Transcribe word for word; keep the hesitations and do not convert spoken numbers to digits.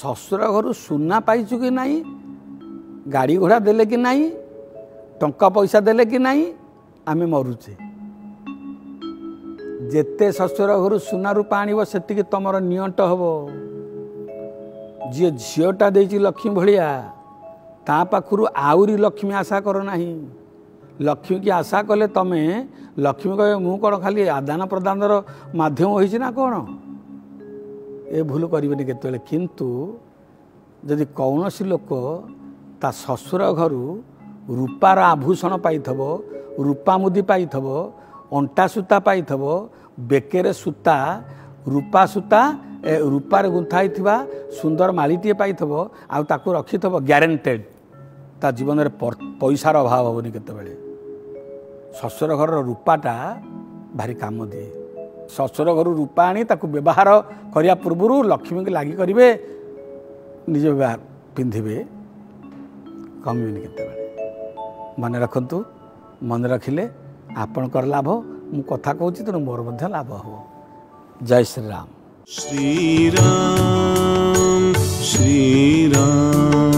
शशुर घर सुना पाइचु कि नहीं, गाड़ी घोड़ा देले कि नहीं, टंका पैसा देले कि नहीं, आमे मरुचे। जेते शशुर घर सुना रूपा आनिब सेतिके तमर नियंट हबो। जी झीटा देछि लक्ष्मी भलिया ता पाखरु आउरी लक्ष्मी आशा कर नाही। लक्ष्मी की आशा कले तमे लक्ष्मी कहे मु कौन खाली आदान प्रदान माध्यम होइछि ना कौन, ए भूल करिबेनि केतले। किंतु जदि कौनसी लोक ता ससुर घर रूपार आभूषण पाइथबो, रूपा मुदी पाइथबो, अंटा सूता पाइथबो, बेकेरे सूता रूपा सूता ए रूपार गुंथाई थिबा सुंदर मालीटीए पाइथबो आ ताकू रखिथबो, ग्यारेंटेड ता जीवन में पैसार अभाव हेनी केतबेले। ससुर घर रूपाटा भारी काम दिए। ससुर घर रूपा आनी ताकू व्यवहार करिया पूर्व लक्ष्मी के लगी करेंगे, निज व्यवहार पिंधे कमिबेनि केतबेले। मन रखंतु, मन रखिले आपणकर लाभ। मु कथा कहूँ तेणु मोर मध्य लाभ हो। जय श्री राम। श्री राम श्री राम।